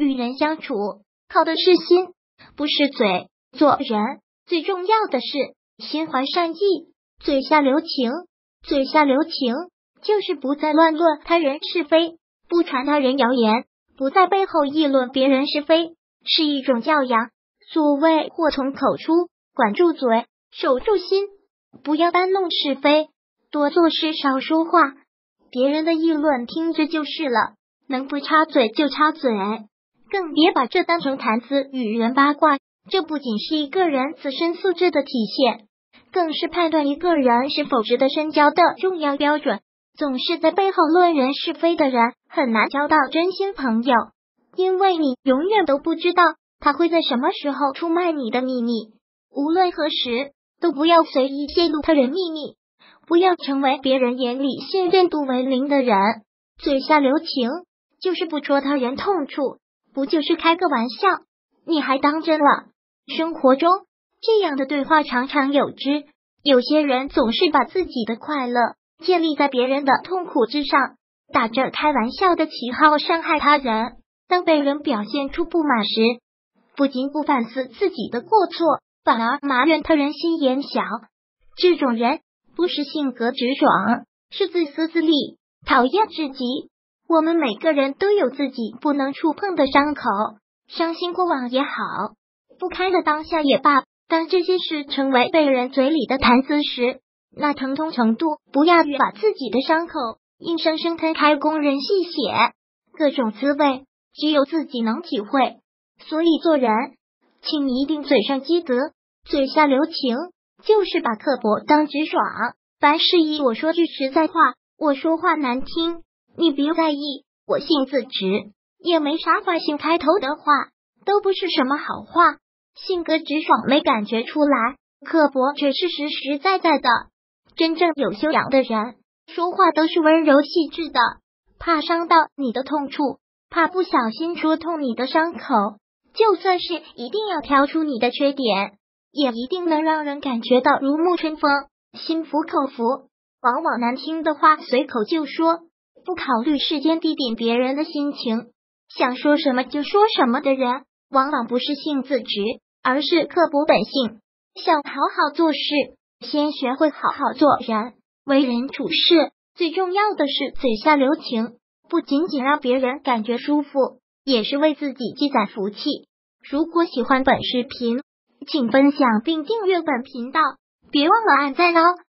与人相处靠的是心，不是嘴。做人最重要的是心怀善意，嘴下留情。嘴下留情就是不再乱论他人是非，不传他人谣言，不在背后议论别人是非，是一种教养。所谓祸从口出，管住嘴，守住心，不要搬弄是非，多做事少说话，别人的议论听着就是了，能不插嘴就插嘴，更别把这当成谈资与人八卦。这不仅是一个人自身素质的体现，更是判断一个人是否值得深交的重要标准。总是在背后论人是非的人，很难交到真心朋友，因为你永远都不知道他会在什么时候出卖你的秘密。无论何时，都不要随意泄露他人秘密，不要成为别人眼里信任度为零的人。嘴下留情，就是不戳他人痛处，不就是开个玩笑，你还当真了。生活中这样的对话常常有之，有些人总是把自己的快乐建立在别人的痛苦之上，打着开玩笑的旗号伤害他人。当被人表现出不满时，不仅不反思自己的过错，反而埋怨他人心眼小。这种人不是性格直爽，是自私自利，讨厌至极。我们每个人都有自己不能触碰的伤口，伤心过往也好，不开的当下也罢，当这些事成为被人嘴里的谈资时，那疼痛程度不亚于把自己的伤口硬生生摊开供人细写，各种滋味只有自己能体会。所以做人，请你一定嘴上积德，嘴下留情，就是把刻薄当直爽。凡事以我说句实在话，我说话难听，你别在意，我性子直，也没啥坏性开头的话，都不是什么好话。性格直爽没感觉出来，刻薄却是实实在在的。真正有修养的人，说话都是温柔细致的，怕伤到你的痛处，怕不小心戳痛你的伤口，就算是一定要挑出你的缺点，也一定能让人感觉到如沐春风，心服口服。往往难听的话随口就说，不考虑世间地点别人的心情，想说什么就说什么的人，往往不是性子直，而是刻薄本性。想好好做事，先学会好好做人。为人处事最重要的是嘴下留情，不仅仅让别人感觉舒服，也是为自己积攒福气。如果喜欢本视频，请分享并订阅本频道，别忘了按赞哦。